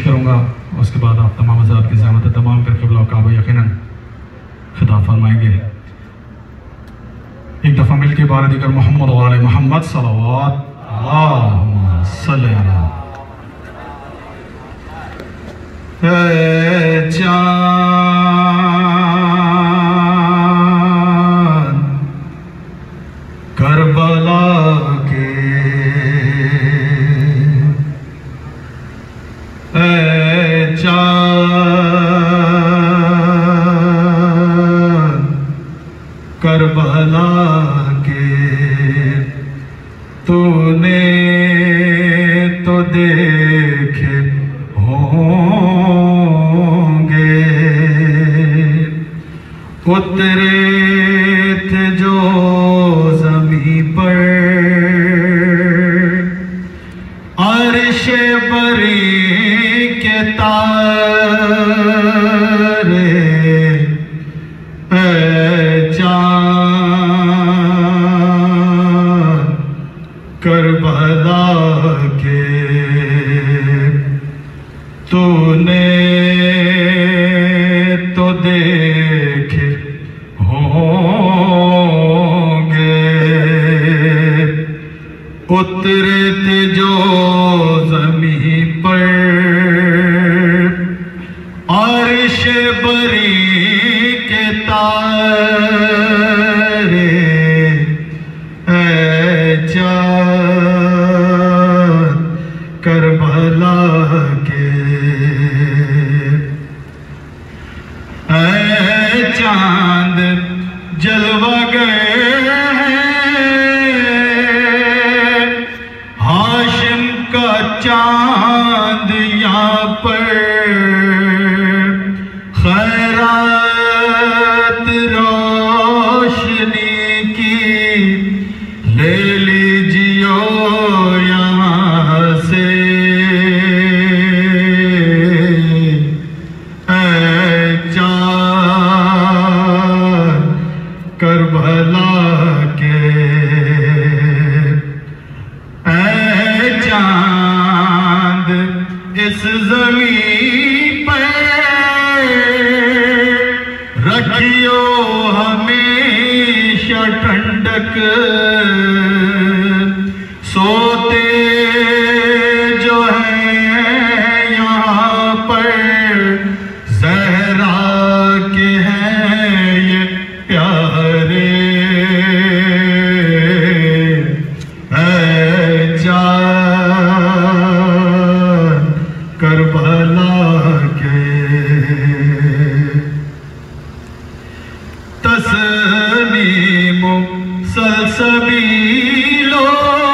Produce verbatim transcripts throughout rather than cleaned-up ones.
करूँगा, उसके बाद आप तमाम हज़रात की ज़हमत तमाम कर क़िबला काबा यकीनन खिताब फरमाएंगे। एक दफ़ा मिल के बार दिकर मोहम्मद वाले मोहम्मद सल्लल्लाहु अलैहि चाँद करबला के चाँद करबला के तूने तो देखे होंगे, उतरे थे जो ज़मीं पर अर्शे बरी के तारे, चाँद करबला के तूने तो देखे होंगे, उतरे थे जो ज़मीं पर अर्श बरी के तारे, चाँद करबला के चाँद जलवा गए हाशिम का चाँद यहाँ पर, खैरात रोशनी की ले लीजियो यहाँ से, करबला के ऐ चाँद इस ज़मीं पर रखियो हमेशा ठंडक, सोते जो है यहाँ पर ज़हरा के हैं ये प्यारे, चाँद करबला के तस्नीमो सलसबीलो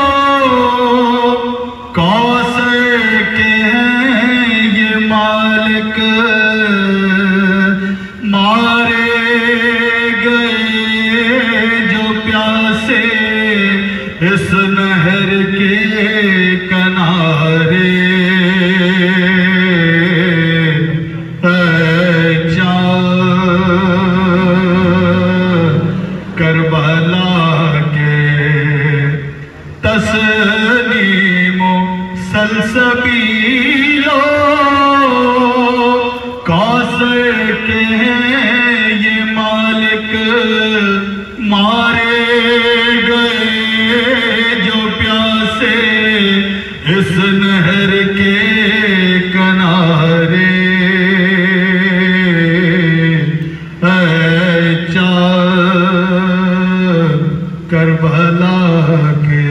कौसर के हैं ये मालिक, मारे गए जो प्यासे इस नहर के किनारे, करबला के तस्नीमो सलसबीलो कौसर के हैं ये मालिक, मारे गए जो प्यासे इस नहर के किनारे, करबला के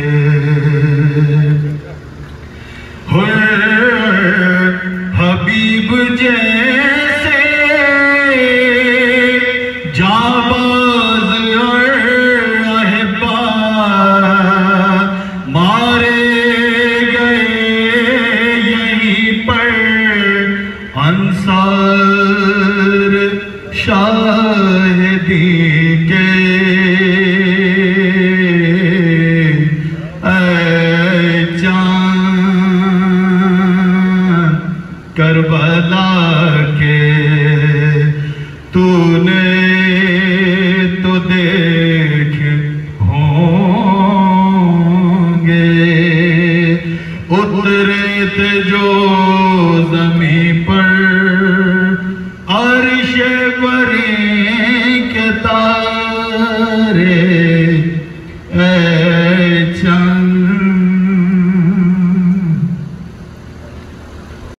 हबीब जैसे जाबाज रहबा मारे गए यहीं पर अंसार शाहिदी के, करबला के तूने